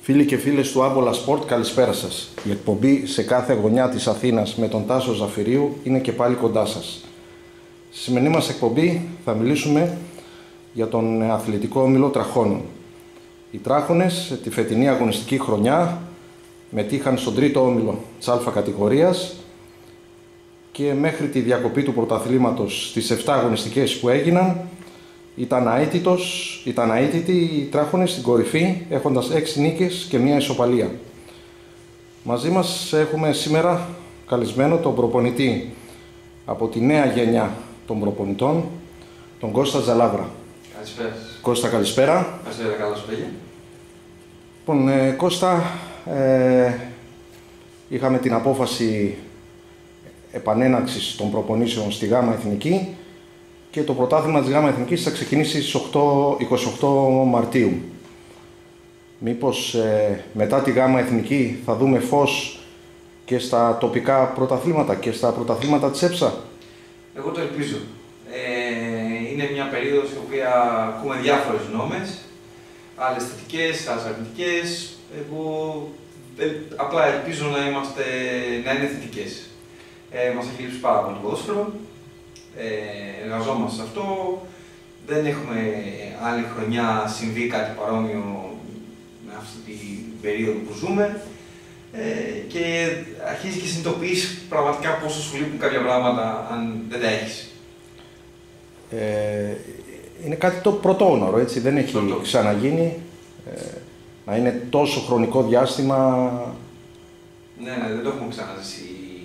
Φίλοι και φίλες του Άμπολα Σπορτ, καλησπέρα σας. Η εκπομπή σε κάθε γωνιά της Αθήνας με τον Τάσο Ζαφυρίου είναι και πάλι κοντά σας. Στη σημερινή μας εκπομπή θα μιλήσουμε για τον αθλητικό όμιλο Τραχώνων. Οι Τράχονες τη φετινή αγωνιστική χρονιά μετήχαν στον τρίτο όμιλο της Α κατηγορίας και μέχρι τη διακοπή του πρωταθλήματος στις 7 αγωνιστικές που έγιναν ήταν αίτητοι οι Τράχονες στην κορυφή, έχοντας 6 νίκες και 1 ισοπαλία. Μαζί μας έχουμε σήμερα καλεσμένο τον προπονητή από τη νέα γενιά των προπονητών, τον Κώστα Ζαλάβρα. Καλησπέρα. Κώστα, καλησπέρα. Καλησπέρα, καλώς πήγε. Λοιπόν, Κώστα, είχαμε την απόφαση επανέναξης των προπονήσεων στη ΓΑΜΑ Εθνική και το πρωτάθλημα της ΓΑΜΑ Εθνικής θα ξεκινήσει στις 28 Μαρτίου. Μήπως μετά τη ΓΑΜΑ Εθνική θα δούμε φως και στα τοπικά πρωταθλήματα και στα πρωταθλήματα της ΕΨΑ? Εγώ το ελπίζω. Είναι μια περίοδος η οποία ακούμε διάφορες γνώμες, άλλες θετικές, άλλες αρνητικές. Εγώ απλά ελπίζω να είναι θετικές. Μας έχει λείψει πάρα πολύ το ποδόσφαιρο. Εργαζόμαστε σε αυτό. Δεν έχουμε άλλη χρονιά συμβεί κάτι παρόμοιο με αυτή την περίοδο που ζούμε. Και αρχίζει και συνειδητοποιείς πραγματικά πόσο σου λείπουν κάποια πράγματα αν δεν τα έχεις. Είναι κάτι το πρωτόγνωρο, έτσι, δεν έχει ξαναγίνει να είναι τόσο χρονικό διάστημα. Ναι, δεν το έχουμε ξαναζήσει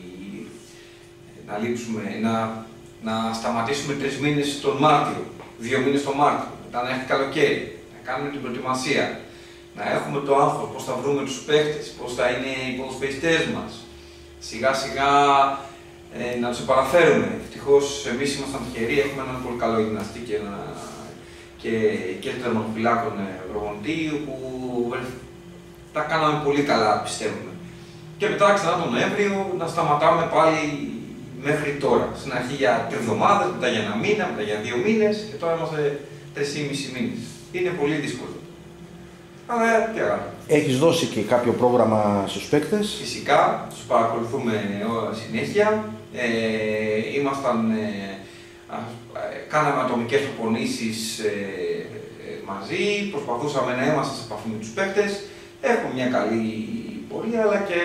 να λείψουμε, να σταματήσουμε 3 μήνες τον Μάρτιο, 2 μήνες τον Μάρτιο, μετά να έχει καλοκαίρι, να κάνουμε την προετοιμασία, να έχουμε το άγχος, πώς θα βρούμε τους παίχτες, πώς θα είναι οι ποδοσφαιριστές μας, σιγά σιγά να τους επαναφέρουμε. Ευτυχώς εμείς ήμασταν τυχεροί, έχουμε έναν πολύ καλό γυμναστή και τερματοφυλάκων προπονητή, που τα κάναμε πολύ καλά, πιστεύουμε. Και μετά ξανά τον Νοέμβριο να σταματάμε πάλι μέχρι τώρα. Στην αρχή για 3 εβδομάδες, μετά για 1 μήνα, μετά για 2 μήνες και τώρα είμαστε 3,5 μήνες. Είναι πολύ δύσκολο. Αλλά τι άλλο. Έχεις δώσει και κάποιο πρόγραμμα στους παίκτες? Φυσικά, τους παρακολουθούμε συνέχεια. Κάναμε ατομικές προπονήσεις μαζί, προσπαθούσαμε να είμαστε σε επαφή με τους παίκτες. Έχουμε μια καλή πορεία, αλλά και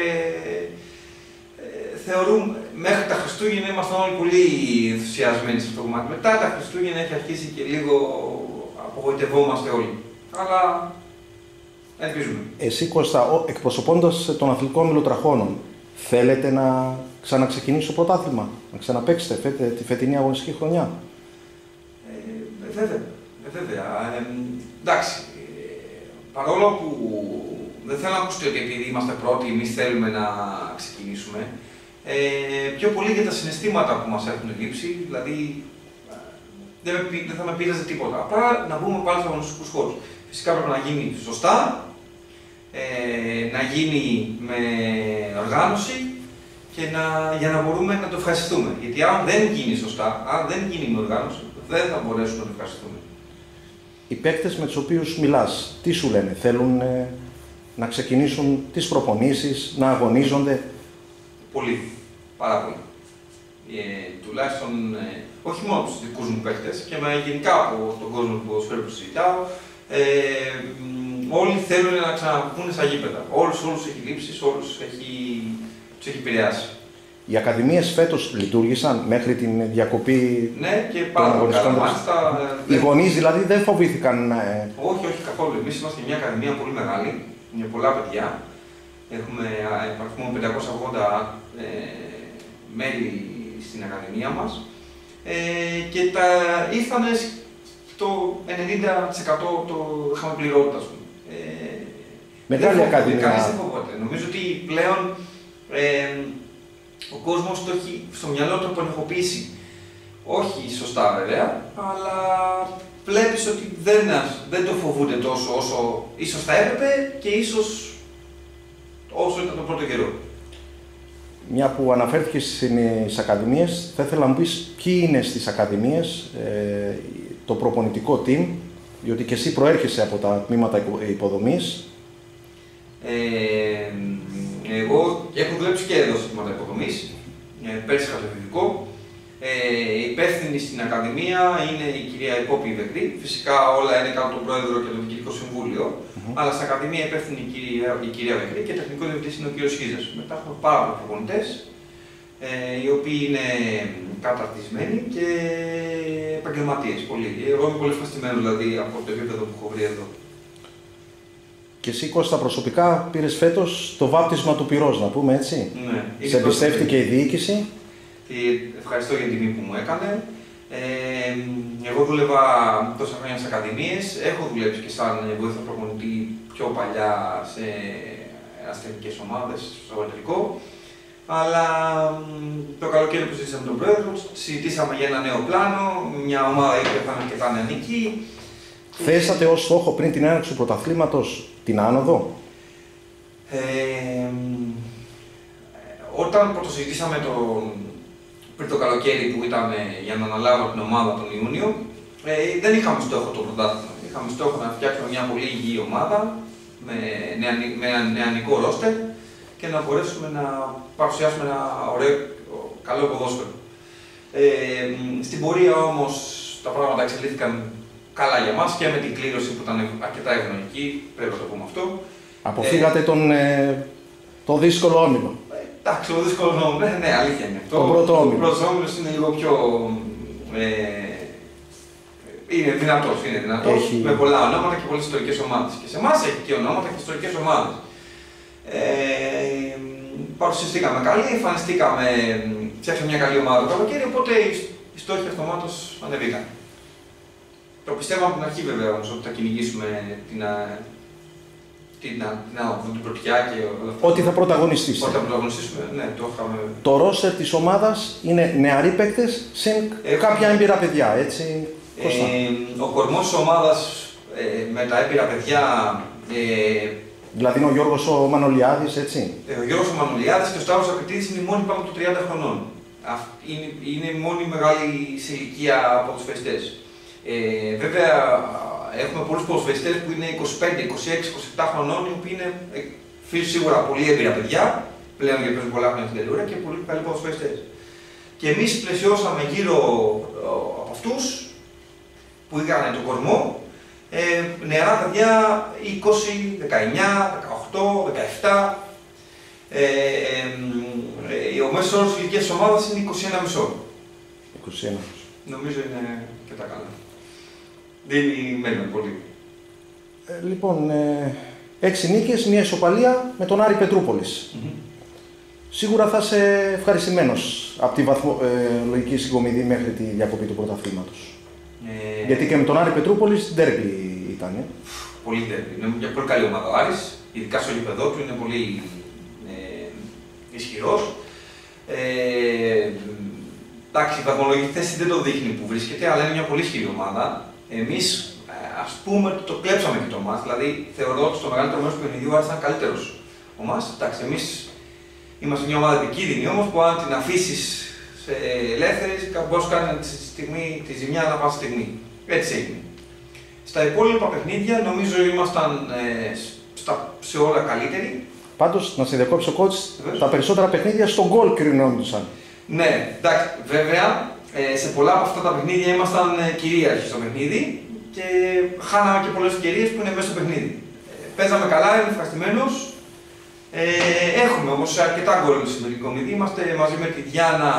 θεωρούμε μέχρι τα Χριστούγεννα ήμασταν όλοι πολύ ενθουσιασμένοι σε αυτό το κομμάτι. Μετά τα Χριστούγεννα έχει αρχίσει και λίγο απογοητευόμαστε όλοι. Αλλά ελπίζουμε. Εσύ, Κώστα, εκπροσωπώντας τον αθλητικό όμιλο Τραχώνων, θέλετε να ξαναξεκινήσει το πρωτάθλημα, να ξαναπαίξετε τη φετινή αγωνιστική χρονιά? Βέβαια. Εντάξει, παρόλο που δεν θέλω να ακουστεί ότι επειδή είμαστε πρώτοι, εμείς θέλουμε να ξεκινήσουμε, πιο πολύ για τα συναισθήματα που μας έχουν λείψει, δηλαδή δεν θα με πείραζε τίποτα. Απλά να μπούμε πάλι στους αγωνιστικούς χώρους. Φυσικά πρέπει να γίνει σωστά, να γίνει με οργάνωση και για να μπορούμε να το ευχαριστούμε. Γιατί αν δεν γίνει σωστά, αν δεν γίνει με οργάνωση, δεν θα μπορέσουμε να το ευχαριστούμε. Οι παίκτες με τους οποίους μιλάς, τι σου λένε? Θέλουν να ξεκινήσουν τις προπονήσεις, να αγωνίζονται? Πολύ. Πάρα πολύ. Τουλάχιστον, όχι μόνο τους δικούς μου παίκτες, και γενικά από τον κόσμο του ποδοσφαίρου που συζητάω, όλοι θέλουν να ξαναμπούν στα γήπεδα. Όλους έχει λείψει, όλους τους έχει επηρεάσει. Οι ακαδημίες φέτος λειτουργήσαν μέχρι την διακοπή? Ναι, και πάρα πολύ καλά. Οι γονείς δηλαδή δεν φοβήθηκαν? Όχι, καθόλου. Εμείς είμαστε μια ακαδημία πολύ μεγάλη, με πολλά παιδιά. Έχουμε υπαριθμό 580 μέλη στην ακαδημία μας και ήρθαν στο 90% το είχαμε πληρότητα, ας πούμε. Μεγάλη ακαδημία. Κανείς δεν φοβόταν. Νομίζω ότι πλέον ο κόσμος το έχει στο μυαλό του απενεχοποιήσει. Όχι σωστά βέβαια, αλλά βλέπεις ότι δεν το φοβούνται τόσο όσο ίσως θα έπρεπε και ίσως όσο ήταν το πρώτο καιρό. Μια που αναφέρθηκες στις ακαδημίες, θα ήθελα να μου πεις ποιοι είναι στις ακαδημίες το προπονητικό team, διότι και εσύ προέρχεσαι από τα τμήματα υποδομής. Εγώ έχω δουλέψει και εδώ σε τμήματα υποδομής, πέρσι χαρτοφυζικό. Η υπεύθυνη στην Ακαδημία είναι η κυρία Υπόπη Βεκρή. Φυσικά όλα είναι κάτω τον πρόεδρο και το διοικητικό συμβούλιο. Αλλά στην Ακαδημία υπεύθυνη η κυρία Βεκρή και τεχνικό διευθυντής είναι ο κύριος Χίζας. Μετά έχουμε πάρα πολλούς προπονητές, οι οποίοι είναι καταρτισμένοι και επαγγελματίες. Εγώ είμαι πολύ ευχαριστημένος δηλαδή από το επίπεδο που έχω βρει εδώ. Και εσύ, Κώστα, προσωπικά πήρες φέτος το βάπτισμα του πυρός, να πούμε έτσι. Ναι. Σε εμπιστεύτηκε η διοίκηση. Ευχαριστώ για την τιμή που μου έκανε. Εγώ δούλευα τόσα χρόνια στις ακαδημίες. Έχω δουλέψει και σαν βοήθεια προπονητή πιο παλιά σε ασθενικές ομάδες, στο αγροτικό. Αλλά το καλοκαίρι που συζήτησαμε τον πρόεδρο, συζητήσαμε για ένα νέο πλάνο, μια ομάδα η οποία θα είναι αρκετά νεανική. Θέσατε ως στόχο πριν την έναρξη του πρωταθλήματος την άνοδο. Όταν πρωτοσυζητήσαμε πριν το καλοκαίρι που ήταν για να αναλάβω την ομάδα τον Ιούνιο, δεν είχαμε στόχο το πρωτάθλημα. Είχαμε στόχο να φτιάξουμε μια πολύ υγιή ομάδα με νεανικό ρόστερ και να μπορέσουμε να παρουσιάσουμε ένα ωραίο, καλό ποδόσφαιρο. Στην πορεία όμως τα πράγματα εξελίχθηκαν καλά για μας και με την κλήρωση που ήταν αρκετά ευνοϊκή, πρέπει να το πούμε αυτό. Αποφύγατε το δύσκολο όμιλο. Εντάξει, το δύσκολο όμιλο, ναι, αλήθεια είναι αυτό. Το πρώτο όμιλο. Ο πρώτος όμιλος είναι λίγο πιο... είναι δυνατός, με πολλά ονόματα και πολλές ιστορικές ομάδες. Και σε εμάς έχει και ονόματα και ιστορικές ομάδες. Παρουσιαστήκαμε καλή, εμφανιστήκαμε, φτιάξαμε μια καλή ομάδα το καλοκαίρι, οπότε οι στόχοι αυτομάτως ανεβήκαν. Το πιστεύω από την αρχή βέβαια όμως ότι θα κυνηγήσουμε την πρωτιά και όλα αυτά. Ότι θα πρωταγωνιστήσετε. Ότι θα πρωταγωνιστήσουμε, ναι, το είχαμε. Το ρόστερ της ομάδας είναι νεαροί παίκτες σε κάποια έμπειρα παιδιά, έτσι. Ο κορμός της ομάδας με τα έμπειρα παιδιά. Δηλαδή είναι ο Γιώργος ο Μανολιάδης, έτσι. Ο Γιώργος ο Μανολιάδης και ο Σταύρος Ακριτίδης είναι οι μόνοι πάνω από 30 χρονών. Είναι οι μόνοι μεγάλοι σε ηλικία από τους φεστές. Βέβαια, έχουμε πολλούς ποδοσφαιριστές που είναι 25, 26, 27 χρονών, οι οποίοι είναι σίγουρα πολύ έμπειρα παιδιά, πλέον γιατί παίζουν πολλά χρόνια στην τελειούρα και πολύ καλοί ποδοσφαιριστές. Και εμείς πλαισιώσαμε γύρω από αυτούς που είχαν τον κορμό, νεαρά παιδιά 20, 19, 18, 17. Ο μέσος όρος ηλικίας της ομάδας είναι 21,5. 21. Νομίζω είναι αρκετά καλά. Δίνει μέλλον πολύ. Λοιπόν, 6 νίκες, μια ισοπαλία με τον Άρη Πετρούπολης. Σίγουρα θα είσαι ευχαριστημένος από τη βαθμολογική συγκομιδή μέχρι τη διακοπή του πρωταθλήματος. Γιατί και με τον Άρη Πετρούπολης ντέρμπι ήταν. Πολύ ντέρμπι. Είναι μια πολύ καλή ομάδα ο Άρης, ειδικά στο γήπεδό του είναι πολύ ισχυρός. Εντάξει, η βαθμολογική θέση δεν το δείχνει που βρίσκεται, αλλά είναι μια πολύ ισχυρή ομάδα. Εμείς, ας πούμε, το κλέψαμε και το μάτς. Δηλαδή, θεωρώ ότι στο μεγαλύτερο μέρος του παιχνιδιού Άρης ήταν καλύτερος ο μας. Εντάξει, εμείς είμαστε μια ομάδα επικίνδυνη όμως που αν την αφήσεις ελεύθερη, μπορείς να κάνει τη ζημιά ανά πάσα στιγμή. Έτσι έγινε. Στα υπόλοιπα παιχνίδια, νομίζω ήμασταν σε όλα καλύτεροι. Πάντως, να σε διακόψω, coach, τα περισσότερα παιχνίδια στον γκολ κρινόντουσαν. Ναι, εντάξει, βέβαια, σε πολλά από αυτά τα παιχνίδια ήμασταν κυρίαρχοι στο παιχνίδι και χάναμε και πολλές ευκαιρίες που είναι μέσα στο παιχνίδι. Παίζαμε καλά, είμαι ευχαριστημένος. Έχουμε όμως αρκετά γκολ στη σημερινή κομιδή. Είμαστε μαζί με τη Διάνα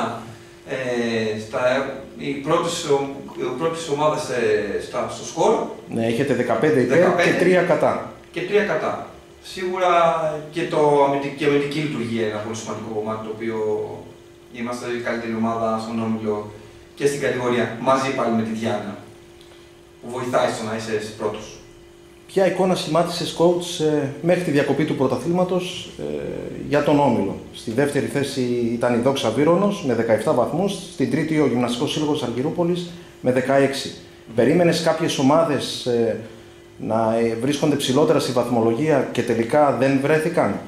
οι πρώτες ομάδες στο σκορ. Ναι, έχετε 15 υπέρ και 3 κατά. Και 3 κατά. Σίγουρα και η αμυντική λειτουργία είναι ένα πολύ σημαντικό κομμάτι, το οποίο είμαστε η καλύτερη ομάδα στον όμιλο και στην κατηγορία, μαζί πάλι με τη Διάνα, που βοηθάει στο να είσαι πρώτος. Ποια εικόνα σχημάτισες, coach, μέχρι τη διακοπή του πρωταθλήματος για τον όμιλο? Στη δεύτερη θέση ήταν η Δόξα Βύρονος με 17 βαθμούς, στην τρίτη ο Γυμναστικός Σύλλογος Αργυρούπολης με 16. Περίμενες κάποιες ομάδες να βρίσκονται ψηλότερα στη βαθμολογία και τελικά δεν βρέθηκαν?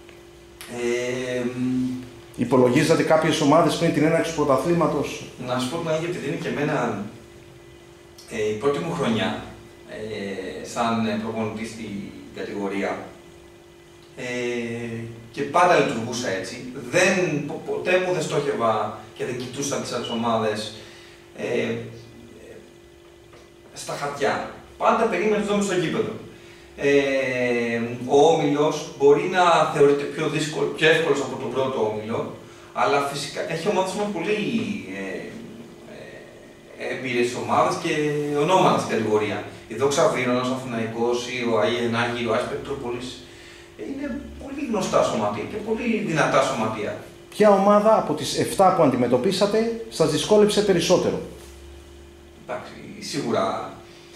Υπολογίζατε κάποιες ομάδες πριν την έναρξη του πρωταθλήματος? Να σου πω την αλήθεια, επειδή είναι και εμένα η πρώτη μου χρονιά σαν προπονητή στην κατηγορία, Και πάντα λειτουργούσα έτσι. Ποτέ μου δεν στόχευα και δεν κοιτούσα τις άλλες ομάδες στα χαρτιά. Πάντα περίμενες να δούμε στο γήπεδο. Ο όμιλος μπορεί να θεωρείται πιο εύκολος από τον πρώτο όμιλο, αλλά φυσικά έχει ομάδες με πολύ έμπειρες ομάδες και ονόματα στην κατηγορία. Η Δόξα Βύρονας, ο Αθηναϊκός, ο Άγιοι Ανάργυροι, ο Άρης Πετρούπολης είναι πολύ γνωστά σωματεία και πολύ δυνατά σωματεία. Ποια ομάδα από τις 7 που αντιμετωπίσατε σας δυσκόλεψε περισσότερο? Εντάξει, σίγουρα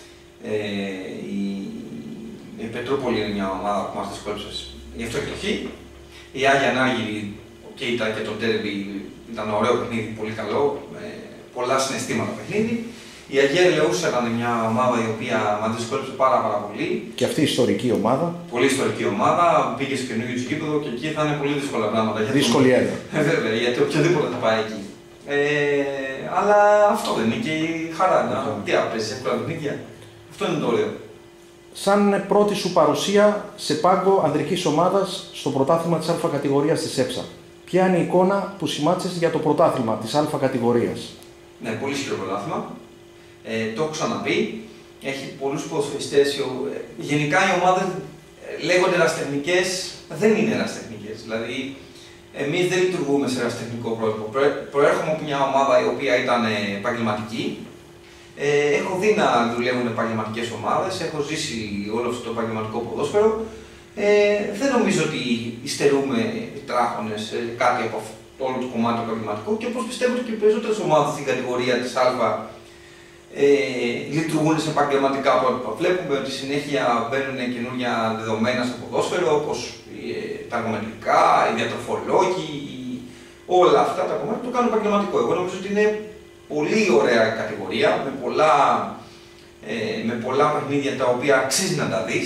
η Πετρούπολη είναι μια ομάδα που μας δυσκόλεψε, γι' αυτό και το Χ. Οι Άγιοι Ανάργυροι και ήταν και το τέρμπι, ήταν ωραίο παιχνίδι, πολύ καλό, πολλά συναισθήματα παιχνίδι. Η Αγία Ελεούσα ήταν μια ομάδα η οποία μας δυσκόλεψε πάρα πολύ. Και αυτή η ιστορική ομάδα. Πολύ ιστορική ομάδα, πήγε στο καινούργιο του γήπεδο και εκεί θα είναι πολύ δύσκολα πράγματα. Δύσκολη έδρα. Βέβαια, γιατί οποιοδήποτε θα πάει εκεί. Αλλά αυτό δεν είναι και η χαρά. Τι απέζει, εύκολα παιχνίδια. Αυτό είναι το ωραίο. Σαν πρώτη σου παρουσία σε πάγκο ανδρικής ομάδας στο πρωτάθλημα της Α κατηγορίας της ΕΨΑ, ποια είναι η εικόνα που σημάτισες για το πρωτάθλημα της Α κατηγορίας? Ναι, πολύ ισχυρό πρωτάθλημα. Το έχω ξαναπεί. Έχει πολλούς ποδοσφαιριστές. Γενικά οι ομάδες λέγονται ερασιτεχνικές, δεν είναι ερασιτεχνικές. Δηλαδή, εμείς δεν λειτουργούμε σε ερασιτεχνικό πρότυπο. Προέρχομαι από μια ομάδα η οποία ήταν επαγγελματική. Έχω δει να δουλεύουν επαγγελματικές ομάδες, έχω ζήσει όλο αυτό το επαγγελματικό ποδόσφαιρο. Δεν νομίζω ότι υστερούμε οι Τράχονες κάτι από αυτό όλο το κομμάτι του επαγγελματικού και όπως πιστεύω ότι και οι περισσότερες ομάδες στην κατηγορία της Α λειτουργούν σε επαγγελματικά πρότυπα. Βλέπουμε ότι συνέχεια μπαίνουν καινούργια δεδομένα στο ποδόσφαιρο, όπως τα εργομετρικά, οι διατροφολόγοι, όλα αυτά τα κομμάτια το κάνουν επαγγελματικό. Εγώ νομίζω ότι είναι πολύ ωραία κατηγορία, με πολλά παιχνίδια τα οποία αξίζει να τα δεις.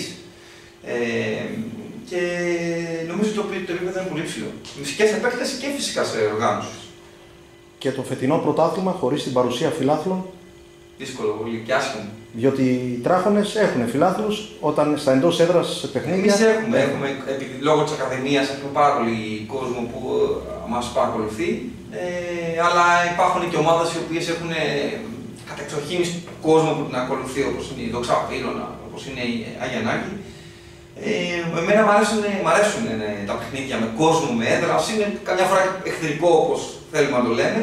Και νομίζω ότι το επίπεδο είναι πολύ ψηλό. Και σε επέκταση και φυσικά σε οργάνωση. Και το φετινό πρωτάθλημα χωρίς την παρουσία φιλάθλων? Δύσκολο, πολύ και άσχημο. Διότι οι Τράχονες έχουν φιλάθλους όταν στα εντός έδρας παιχνίδια. Εμείς έχουμε λόγω της Ακαδημίας έχουμε πάρα πολύ κόσμο που μας παρακολουθεί. Αλλά υπάρχουν και ομάδες οι οποίες έχουν κατεξοχήν κόσμο που την ακολουθεί, όπως είναι η Δόξα Βύρωνα, όπως είναι η Άγιοι Ανάργυροι. Εμένα μου αρέσουν τα παιχνίδια με κόσμο, με έδρας, είναι καμιά φορά εχθρικό όπως θέλουμε να το λέμε.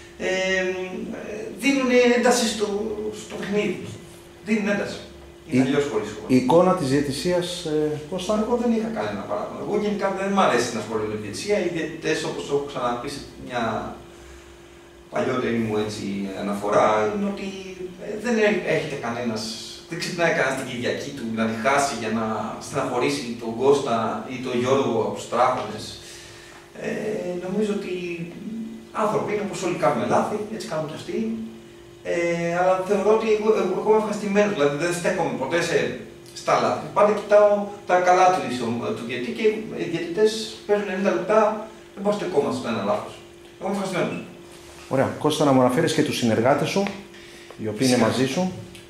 Δίνουν ένταση στο παιχνίδι. Δίνουν ένταση. Είναι αλλιώς χωρίς χώρο. Η εικόνα της διαιτησίας πώς θα είναι? Εγώ δεν είχα κανένα παράδειγμα. Εγώ γενικά δεν μου αρέσει να ασχολούμαι με τη διαιτησία. Οι διαιτητές, όπως το έχω ξαναπεί σε μια παλιότερη μου αναφορά, είναι ότι δεν έχετε κανένας. Δεν ξυπνάει κανένας την Κυριακή του να τη χάσει για να στεναχωρήσει τον Κώστα ή τον Γιώργο από τους Τράχονες. Νομίζω ότι άνθρωποι είναι όπως όλοι κάνουμε λάθη, έτσι κάνουν και αυτοί. Αλλά θεωρώ ότι εγώ είμαι ευχαριστημένος, δηλαδή δεν στέκομαι ποτέ στα λάθη. Πάντα κοιτάω τα καλά του διαιτητή και οι διαιτητές παίζουν 90 λεπτά, δεν μπορώ να στεκόμαστε στο ένα λάθος. Εγώ είμαι ευχαριστημένος. Ωραία. Κώστα, να μου αναφέρεις και τους συνεργάτες σου, οι οποίοι είναι μαζί σου.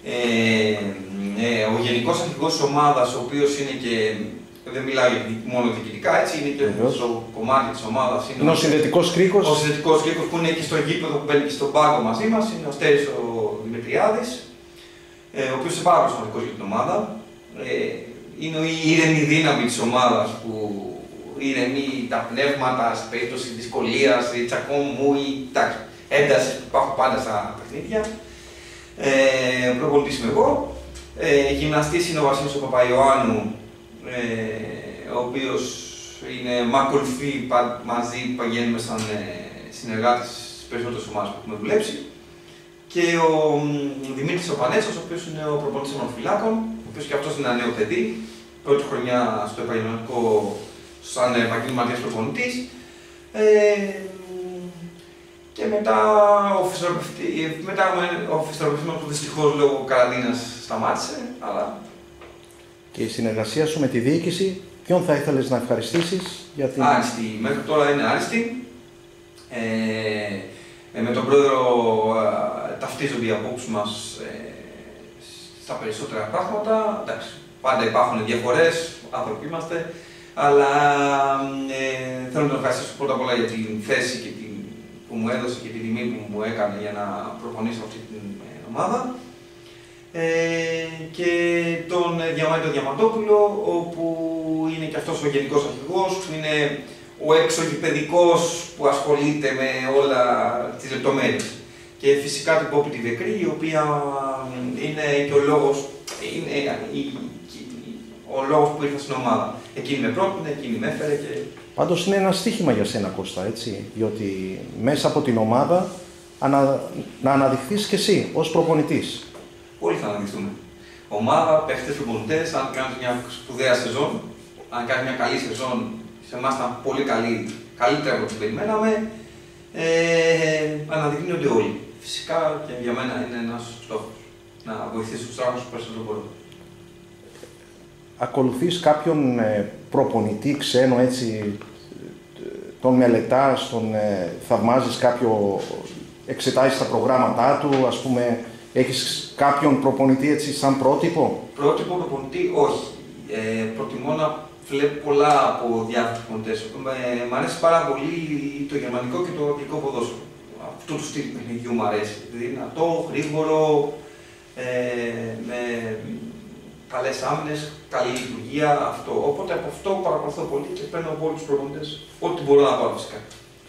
Ο γενικός αρχηγός της ομάδας, ο οποίος είναι και. Δεν μιλάω μόνο διοικητικά, έτσι είναι και στο κομμάτι της ομάδας. Είναι ο συνδετικός κρίκος. Ο συνδετικός κρίκος που είναι και στο γήπεδο που μπαίνει και στον πάγκο μαζί μας, είναι ο Στέρης ο Δημητριάδης, ο οποίος είναι πάρα πολύ σημαντικός για την ομάδα. Είναι η ήρεμη δύναμη της ομάδας που ηρεμεί τα πνεύματα σε περίπτωση δυσκολίας, τσακώμου ή ένταση που υπάρχουν πάντα στα παιχνίδια. Ο προπονητής είμαι εγώ. Γυμναστής είναι ο Βασίλης ο Παπαϊωάννου, ο οποίος με ακολουθεί μαζί, πηγαίνουμε σαν συνεργάτες στις περισσότερες ομάδες που έχουμε δουλέψει. Και ο Δημήτρης ο Πανέτσος, ο οποίος είναι ο προπονητής των Ορφυλάκων, ο οποίος και αυτός είναι ένα νέο παιδί, πρώτη χρονιά στο επαγγελματικό, σαν επαγγελματίας προπονητής. Και μετά ο φυσιοθεραπευτής που δυστυχώς λόγω καραντίνας σταμάτησε, αλλά. Και η συνεργασία σου με τη διοίκηση, ποιον θα ήθελες να ευχαριστήσεις για την. Άριστη. Μέχρι τώρα είναι άριστη. Με τον πρόεδρο ταυτίζονται οι απόψεις μας στα περισσότερα πράγματα. Εντάξει, πάντα υπάρχουν διαφορές, άνθρωποι είμαστε. Αλλά θέλω να τον ευχαριστήσω πρώτα απ' όλα για την θέση που μου έδωσε και τη τιμή που μου έκανε για να προπονήσω αυτή την ομάδα. Και τον Διαμάντη Διαμαντόπουλο, όπου είναι και αυτός ο γενικός αρχηγός, που είναι ο εξωγηπαιδικός που ασχολείται με όλα τις λεπτομέρειες. Και φυσικά την Πόπη τη Βεκρή, η οποία είναι και ο λόγος, ο λόγος που ήρθα στην ομάδα. Εκείνη με πρότεινε, εκείνη με έφερε και... Πάντως είναι ένα στοίχημα για σένα, Κώστα, έτσι, διότι μέσα από την ομάδα να αναδειχθείς και εσύ ως προπονητής. Όλοι θα αναδειχθούμε. Ομάδα, παίχτες, προπονητές, αν κάνει μια σπουδαία σεζόν, αν κάνει μια καλή σεζόν, σε εμάς ήταν πολύ καλή, καλύτερα από ό,τι περιμέναμε, αναδεικνύονται όλοι. Φυσικά και για μένα είναι ένας στόχος, να βοηθήσω τους άλλους όσο περισσότερο μπορώ. Ακολουθείς κάποιον προπονητή ξένο, έτσι, τον μελετάς, τον θαυμάζεις κάποιο, εξετάζεις τα προγράμματά του, ας πούμε, έχεις κάποιον προπονητή έτσι σαν πρότυπο? Πρότυπο προπονητή, όχι. Προτιμώ να βλέπω πολλά από διάφορους προπονητές. Μ' αρέσει πάρα πολύ το γερμανικό και το αγγλικό ποδόσφαιρο. Αυτό του στυλ παιχνιδιού μου αρέσει. Δυνατό, γρήγορο, με καλές άμυνες, καλή λειτουργία, αυτό. Οπότε από αυτό παρακολουθώ πολύ και παίρνω από όλους τους προπονητές ό,τι μπορώ να πάρω φυσικά.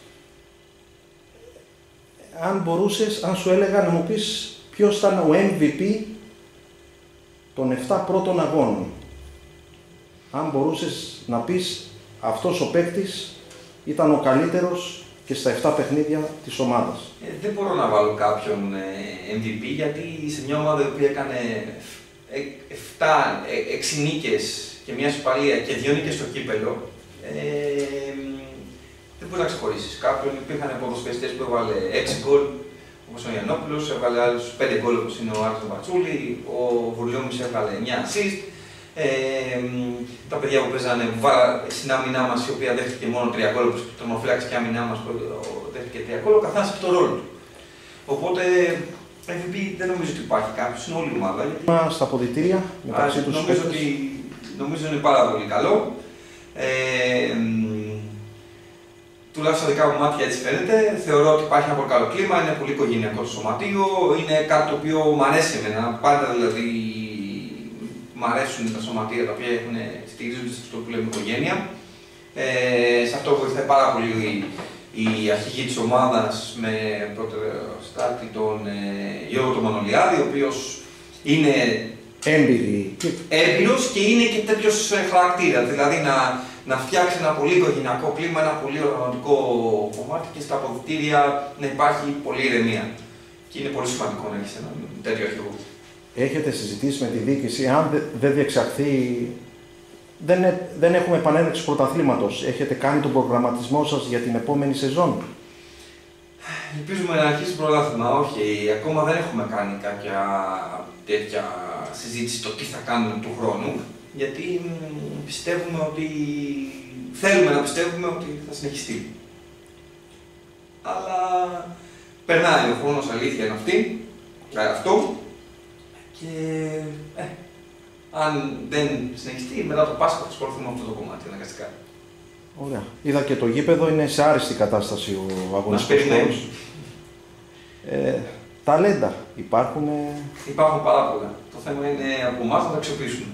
Αν μπορούσες, αν σου έλεγα να μου πεις ποιος ήταν ο MVP των 7 πρώτων αγώνων. Αν μπορούσες να πεις αυτός ο παίκτης ήταν ο καλύτερος και στα 7 παιχνίδια της ομάδας. Δεν μπορώ να βάλω κάποιον MVP, γιατί σε μια ομάδα η οποία έκανε 6 νίκες και μια ισοπαλία και 2 νίκες στο κύπελο, δεν μπορεί να ξεχωρίσεις κάποιον. Υπήρχαν ποδοσφαιριστές που έβαλε 6 γκολ, όπως ο Γιαννόπουλος, έβαλε άλλους 5 γκολ όπως είναι ο Άρης Μπατσούλη, ο Βουρλιόμης έβαλε 9 assist. Τα παιδιά που παίζανε στην άμυνά μας, η οποία δέχτηκε μόνο 3 γκολ, όπως το τερματοφύλακας και η άμυνά μας που δέχτηκε 3 γκολ, ο καθένας έχει το ρόλο του. Οπότε MVP δεν νομίζω ότι υπάρχει κάποιος, είναι όλη η ομάδα. Στα αποδυτήρια, μεταξύ τους νομίζω είναι πάρα πολύ καλό. Τουλάχιστον στα δικά μου μάτια έτσι φαίνεται. Θεωρώ ότι υπάρχει ένα πολύ καλό κλίμα, είναι πολύ οικογενειακό το σωματείο, είναι κάτι το οποίο μου αρέσει εμένα. Πάντα δηλαδή μου αρέσουν τα σωματεία τα οποία στηρίζονται σε αυτό που λέμε οικογένεια. Σε αυτό βοηθάει πάρα πολύ η αρχηγή της ομάδας με πρωτοστάτη τον Γιώργο τον Μανολιάδη, ο οποίος είναι έμπειρος και είναι και τέτοιος χαρακτήρα. Δηλαδή να φτιάξει ένα πολύ οικογενειακό κλίμα, ένα πολύ οργανωτικό κομμάτι και στα αποδυτήρια να υπάρχει πολλή ηρεμία. Και είναι πολύ σημαντικό να έχεις έναν τέτοιο αρχηγό. Έχετε συζητήσει με τη διοίκηση, αν δεν διεξαχθεί, δεν έχουμε επανέναρξη πρωταθλήματος. Έχετε κάνει τον προγραμματισμό σας για την επόμενη σεζόν? Ελπίζουμε να αρχίσει πρωτάθλημα. Όχι, ακόμα δεν έχουμε κάνει κάποια τέτοια συζήτηση το τι θα κάνουμε του χρόνου. Γιατί πιστεύουμε ότι θέλουμε να πιστεύουμε ότι θα συνεχιστεί. Αλλά περνάει ο χρόνος, αλήθεια είναι αυτό. Και αν δεν συνεχιστεί, μετά το Πάσχα θα ασχοληθούμε με αυτό το κομμάτι αναγκαστικά. Ωραία. Είδα και το γήπεδο είναι σε άριστη κατάσταση ο αγωνιστικός χώρος. Ταλέντα υπάρχουν? Υπάρχουν πάρα πολλά. Το θέμα είναι από εμάς να τα αξιοποιήσουμε.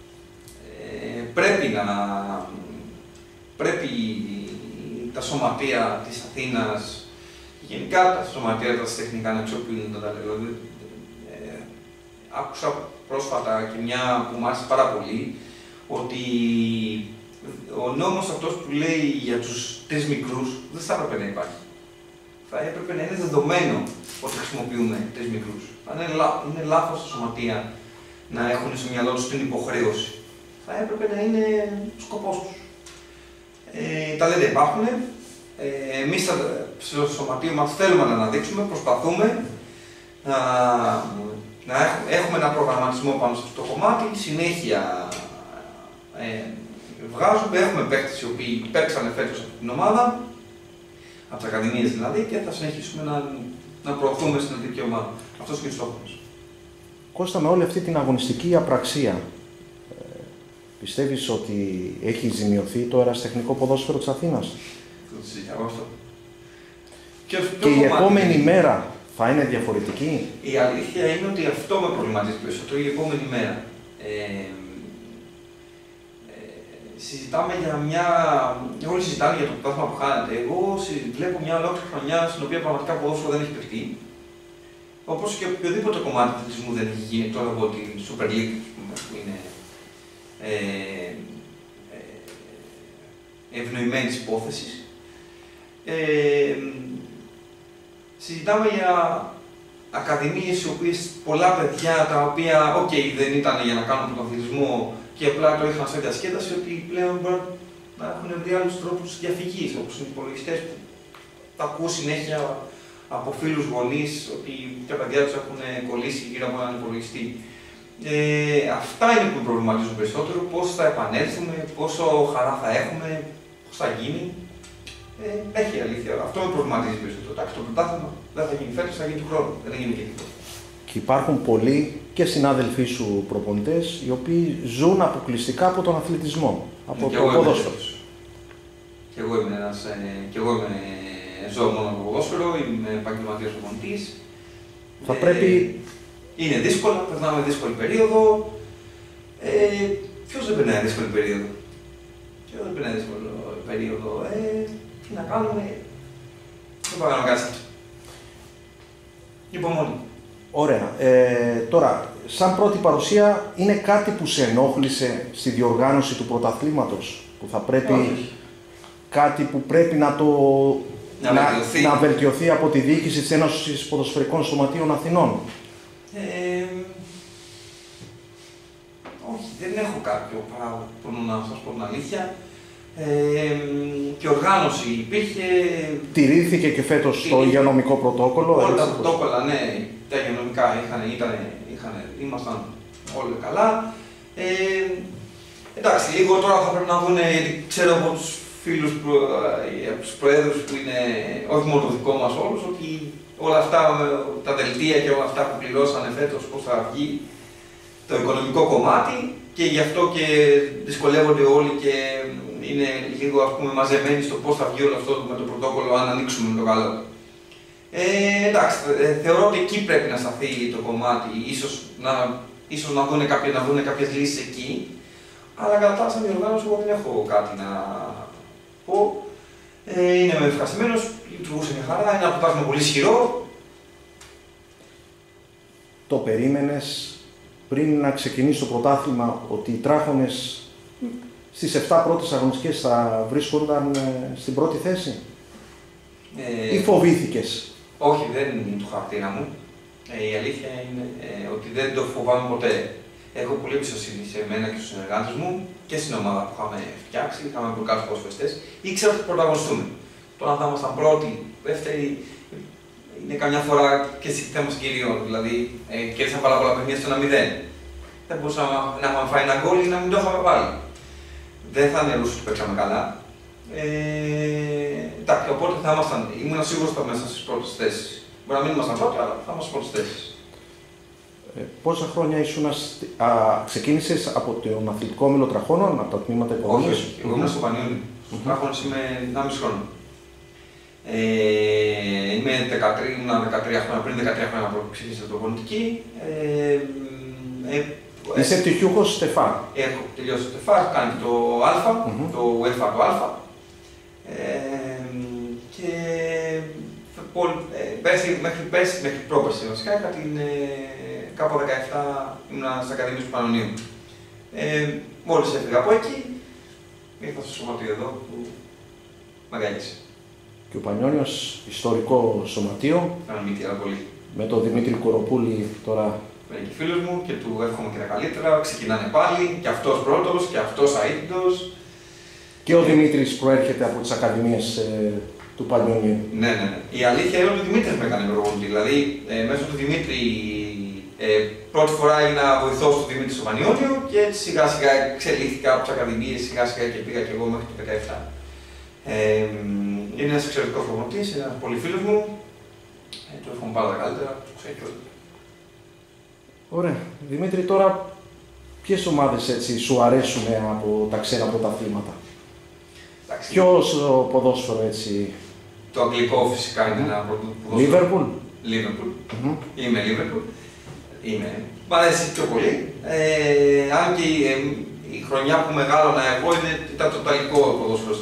Πρέπει τα σωματεία της Αθήνας, γενικά τα σωματεία τα τεχνικά να αξιοποιούν τα ταλέντα. Άκουσα πρόσφατα και μια που μου άρεσε πάρα πολύ, ότι ο νόμος αυτός που λέει για τους 3 μικρούς δεν θα έπρεπε να υπάρχει. Θα έπρεπε να είναι δεδομένο ότι χρησιμοποιούμε 3 μικρούς. Είναι λάθος τα σωματεία να έχουν στο μυαλό τους την υποχρέωση. Θα έπρεπε να είναι ο σκοπός τους. Τα λένε υπάρχουν. Εμείς στο σωματείο μας θέλουμε να αναδείξουμε, προσπαθούμε να έχουμε ένα προγραμματισμό πάνω σε αυτό το κομμάτι, συνέχεια βγάζουμε, έχουμε παίκτες οι οποίοι παίξανε φέτος από την ομάδα, από τις ακαδημίες δηλαδή, και θα συνεχίσουμε να προωθούμε στην αντική ομάδα. Αυτός και ο στόχος μας. Κώστα, με όλη αυτή την αγωνιστική απραξία, Πιστεύεις ότι έχει ζημιωθεί το ερασιτεχνικό ποδόσφαιρο της Αθήνας? Το συζητάω αυτό. Και η επόμενη μέρα θα είναι διαφορετική? Η αλήθεια είναι ότι αυτό με προβληματίζει περισσότερο, η επόμενη μέρα. Συζητάμε για μια. Όλοι συζητάνε για το πρωτάθλημα που χάνεται. Εγώ βλέπω μια ολόκληρη χρονιά στην οποία πραγματικά ποδόσφαιρο δεν έχει παιχτεί. Όπως και οποιοδήποτε κομμάτι του αθλητισμού δεν έχει γίνει. Τώρα από την Super League, που είναι ευνοημένης υπόθεσης. Συζητάμε για ακαδημίες οι οποίες πολλά παιδιά τα οποία δεν ήταν για να κάνουν τον αθλητισμό και απλά το είχαν σαν διασκέδαση, ότι πλέον μπορούν να έχουν βρει άλλους τρόπους διαφυγής, όπως είναι οι υπολογιστές που τα ακούω συνέχεια από φίλους γονείς ότι τα παιδιά τους έχουν κολλήσει γύρω από έναν υπολογιστή. Αυτά είναι που με προβληματίζουν περισσότερο, πώς θα επανέλθουμε, πόσο χαρά θα έχουμε, πώς θα γίνει. Έχει αλήθεια. Αυτό με προβληματίζει περισσότερο. Εντάξει, το πρωτάθλημα δεν θα γίνει φέτος, θα γίνει του χρόνου. Δεν θα γίνει και τίποτα. Και υπάρχουν πολλοί και συνάδελφοί σου προπονητές οι οποίοι ζουν αποκλειστικά από τον αθλητισμό, από το ποδόσφαιρο. Και εγώ είμαι ζω μόνο από το ποδόσφαιρο, είμαι επαγγελματίας προπονητής. Θα πρέπει. Είναι δύσκολα, περνάμε δύσκολη περίοδο. Ποιος δεν περνάει δύσκολη περίοδο? Ποιος δεν περνάει δύσκολη περίοδο? Τι να κάνουμε? Δεν πάω να κάνω κάτι. Υπομονή. Ωραία. Τώρα, σαν πρώτη παρουσία, είναι κάτι που σε ενόχλησε στη διοργάνωση του πρωταθλήματος, που θα πρέπει. Όχι. Κάτι που πρέπει να βελτιωθεί από τη διοίκηση της Ένωσης Ποδοσφαιρικών Σωματείων Αθηνών? Όχι, δεν έχω κάποιο πράγμα να σας πω την αλήθεια. Και οργάνωση υπήρχε. Τηρήθηκε και φέτος το υγειονομικό πρωτόκολλο? Όλα τα πρωτόκολλα, ναι, τα υγειονομικά ήμασταν όλοι καλά. Εντάξει, λίγο τώρα θα πρέπει να δουν, γιατί ξέρω από τους φίλους, από τους προέδρους που είναι, όχι μόνο το δικό μας όλους, ότι όλα αυτά, τα δελτία και όλα αυτά που πληρώσανε φέτος, πώς θα βγει το οικονομικό κομμάτι, και γι' αυτό και δυσκολεύονται όλοι και είναι λίγο, ας πούμε, μαζεμένοι στο πώς θα βγει όλο αυτό με το πρωτόκολλο, αν ανοίξουμε με το καλό. Εντάξει, θεωρώ ότι εκεί πρέπει να σταθεί το κομμάτι, ίσως να δουν κάποιες λύσεις εκεί, αλλά κατά τα άλλα σαν διοργάνωση εγώ δεν έχω κάτι να πω. Είμαι ευχαριστημένος, λειτουργούσε μια χαρά, είναι ένα πρωτάθλημα πολύ ισχυρό. Το περίμενες πριν να ξεκινήσει το πρωτάθλημα ότι οι τράχονες στις 7 πρώτες αγωνιστικές θα βρίσκονταν στην πρώτη θέση? Ή φοβήθηκες? Όχι, δεν είναι το χαρακτήρα μου. Η αλήθεια είναι ότι δεν το φοβάμαι ποτέ. Έχω πολύ εμπιστοσύνη σε μένα και στους συνεργάτες μου και στην ομάδα που είχαμε φτιάξει, είχαμε προκάτω ποδοσφαιριστές. Ήξερα ότι θα πρωταγωνιστούμε. Τώρα, αν θα ήμασταν πρώτοι, δεύτεροι, είναι καμιά φορά και θέμα συγκυριών. Δηλαδή, κέρδισαν πολλά παιχνίδια στο 1-0. Δεν μπορούσαμε να είχαμε φάει ένα γκολ ή να μην το είχαμε βάλει. Δεν θα είναι ρούσο ότι παίξαμε καλά. Εντάξει, οπότε θα ήμασταν, ήμουν σίγουρος ότι θα μέσα στις πρώτες θέσεις. Μπορεί να μην ήμασταν πρώτοι, αλλά θα ήμασταν στις πρώτες θέσεις. Πόσα χρόνια ήσουν, ξεκίνησες από τον αθλητικό όμιλο Τραχώνων, από τα τμήματα υποδομής? Όχι, εγώ ήμουν στο Πανιόνιο. Στο Τράχωνος είμαι 1,5 χρόνο. Είμαι 13 χρόνια, πριν 13 χρόνια που ξεκίνησα το πολιτική. Είσαι πτυχιούχος Στεφάν. Έχω τελειώσει το Στεφάν, έχω κάνει το Α, το UEFA το Α. Και μέχρι πρόπερση βασικά είχα την κάπου 17 ήμουν στις Ακαδημίες του Πανωνίου. Μόλις έφυγα από εκεί, ήρθα στο σωματείο εδώ που με αγκάλιασε. Και ο Πανιόνιος, ιστορικό σωματείο. Αναμύτηρα πολύ. Με τον Δημήτρη Κοροπούλη τώρα. Είναι και φίλος μου και του εύχομαι και τα καλύτερα. Ξεκινάνε πάλι, και αυτός πρώτος και αυτός αίτητος. Και ο Δημήτρης προέρχεται από τις Ακαδημίες του Πανιονίου. Ναι. Η αλήθεια είναι ότι ο Δημήτρης με έκανε προπονητή. Δηλαδή, μέσω του Δημήτρη, πρώτη φορά έγινα βοηθός του Δημήτρη στο Πανιόνιο και σιγά σιγά εξελίχθηκα από τις Ακαδημίες, σιγά σιγά και πήγα και εγώ μέχρι το 17. Είναι ένας εξαιρετικός προπονητής, είναι ένας πολύ φίλος μου. Του εύχομαι πάρα τα καλύτερα, το ξέρει κιόλας. Ωραία. Δημήτρη, τώρα Ποιες ομάδες έτσι σου αρέσουν από τα ξένα πρωταθλήματα? Ποιος ποδόσφαιρο έτσι? Το αγγλικό φυσικά είναι ένα ποδόσφαιρο. Λίβερπουλ. Λίβερπουλ. Είμαι Λίβερπουλ. Μ' αρέσει πιο πολύ. Αν και η χρονιά που μεγάλωνα εγώ ήταν το ιταλικό ποδόσφαιρο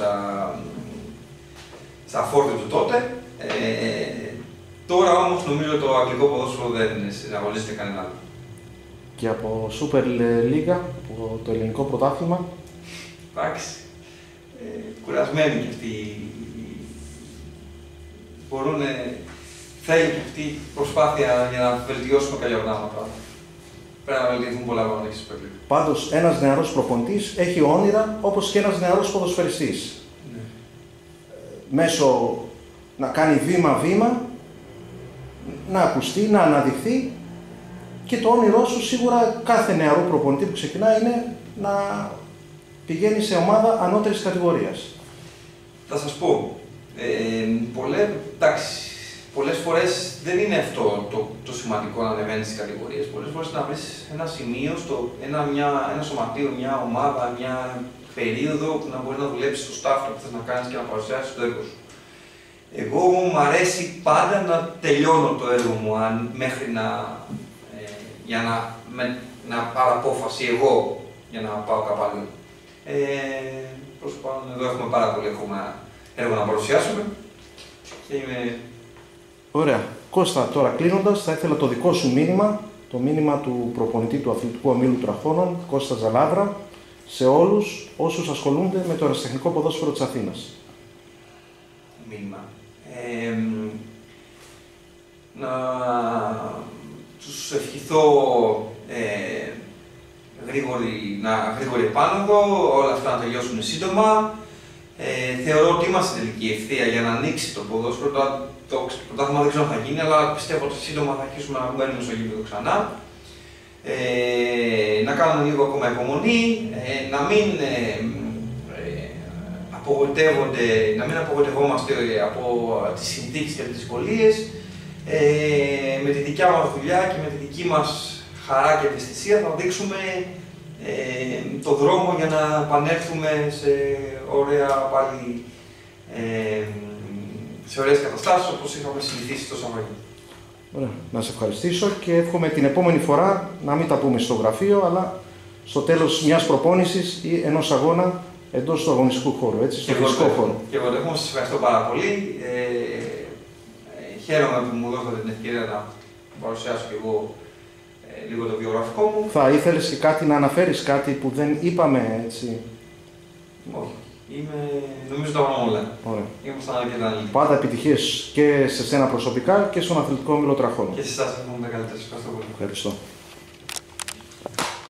στα φόρτια του τότε. Τώρα όμως νομίζω το αγγλικό ποδόσφαιρο δεν συναγωνίζεται κανένα άλλο. Και από Super League, από το ελληνικό πρωτάθλημα? Εντάξει, κουρασμένοι κι αυτοί. Θέλει και αυτή η προσπάθεια για να βελτιώσουμε κάποια πράγματα. Πρέπει να βελτιωθούν πολλά πράγματα και Super League. Πάντως, ένας νεαρός προπονητής έχει όνειρα όπως και ένας νεαρός ποδοσφαιριστής. Ναι. Μέσω να κάνει βήμα-βήμα, να ακουστεί, να αναδειχθεί, και το όνειρό σου σίγουρα κάθε νεαρό προπονητή που ξεκινάει είναι να πηγαίνει σε ομάδα ανώτερης κατηγορίας. Θα σας πω, πολλές φορές δεν είναι αυτό το σημαντικό να ανεβαίνεις στις κατηγορίες. Πολλές φορές να βρεις ένα σημείο, ένα σωματείο, μια ομάδα, μια περίοδο που να μπορεί να δουλέψεις στο staff που θες να κάνεις και να παρουσιάσεις το έργο σου. Εγώ μου αρέσει πάντα να τελειώνω το έργο μου, μέχρι για να πάρω απόφαση εγώ για να πάω κάπου αλλού. Προς το παρόν, εδώ έχουμε πάρα πολύ έργο να παρουσιάσουμε και είμαι... Ωραία. Κώστα, τώρα κλείνοντας, θα ήθελα το δικό σου μήνυμα, το μήνυμα του προπονητή του Αθλητικού Ομίλου Τραχώνων, Κώστα Ζαλάβρα, σε όλους όσους ασχολούνται με το αεραστεχνικό ποδόσφαιρο της Αθήνας. Μήνυμα. Να τους ευχηθώ γρήγορη επάνωδο, όλα αυτά να τελειώσουν σύντομα. Θεωρώ ότι είμαστε στην τελική ευθεία για να ανοίξει το ποδόσφαιρο. Το πρωτάθλημα δεν ξέρω αν θα γίνει, αλλά πιστεύω ότι σύντομα θα αρχίσουμε να μπαίνουμε στο γήπεδο ξανά. Να κάνουμε λίγο ακόμα υπομονή, να μην απογοητευόμαστε από τις συνθήκες και τις δυσκολίες. Με τη δικιά μας δουλειά και με τη δική μας χαρά και ευαισθησία θα δείξουμε το δρόμο για να επανέλθουμε σε ωραίες καταστάσεις όπως είχαμε συνηθίσει τόσα χρόνια. Ωραία. Να σε ευχαριστήσω και εύχομαι την επόμενη φορά να μην τα πούμε στο γραφείο, αλλά στο τέλος μιας προπόνησης ή ενός αγώνα εντός του αγωνιστικού χώρου, έτσι, στο φυσικό χώρο. Και εγώ το εύχομαι, σας ευχαριστώ πάρα πολύ. Χαίρομαι που μου δώσατε την ευκαιρία να παρουσιάσω και εγώ λίγο το βιογραφικό μου. Θα ήθελες και κάτι να αναφέρεις, κάτι που δεν είπαμε, έτσι? Όχι. Νομίζω τα είπαμε όλα. Ωραία. Ήμασταν αρκετά αναλυτικοί. Πάντα επιτυχίες και σε σένα προσωπικά και στον Αθλητικό Όμιλο Τραχώνων. Και σε εσάς εύχομαι τα καλύτερα. Ευχαριστώ πολύ. Ευχαριστώ.